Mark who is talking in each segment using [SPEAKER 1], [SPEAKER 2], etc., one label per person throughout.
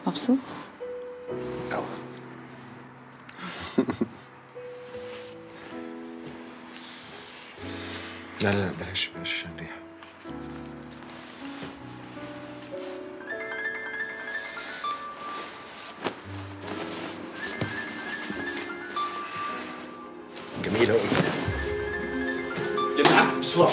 [SPEAKER 1] مبسوط؟
[SPEAKER 2] أوي. لا لا بلاش بلاش عشان ريحة. جميلة أوي.
[SPEAKER 3] لم حاجتك بسرعة.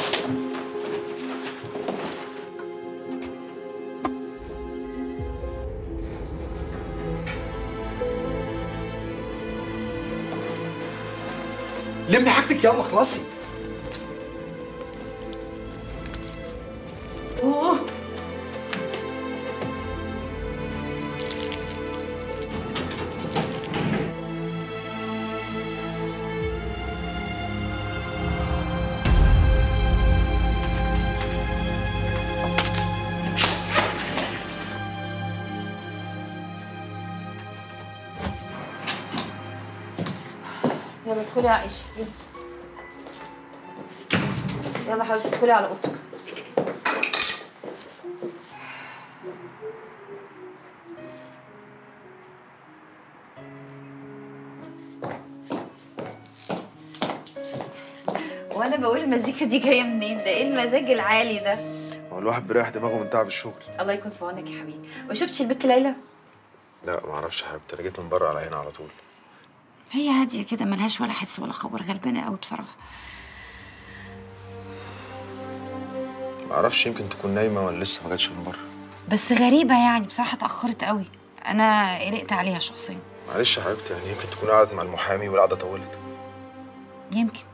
[SPEAKER 3] لمي حاجتك يلا خلصي.
[SPEAKER 1] يلا ادخلي يا عائشة. يلا حبيبتي ادخلي على اوضتك. وانا بقول المزيكا دي جايه منين؟ ده ايه المزاج العالي ده؟
[SPEAKER 2] هو الواحد بيريح دماغه من تعب الشغل.
[SPEAKER 1] الله يكون في عونك يا حبيبي. ما شفتش البت ليلى؟
[SPEAKER 2] لا ما اعرفش يا حبيبتي، انا جيت من بره على هنا على طول.
[SPEAKER 1] هي هاديه كده ملهاش ولا حس ولا خبر، غلبانه قوي بصراحه.
[SPEAKER 2] ما اعرفش، يمكن تكون نايمه ولا لسه ما جاتش من بره.
[SPEAKER 1] بس غريبه يعني بصراحه، اتاخرت قوي. انا قلقت عليها شخصيا.
[SPEAKER 2] معلش يا حبيبتي، يعني يمكن تكون قعدت مع المحامي والقعده طولت.
[SPEAKER 1] يمكن.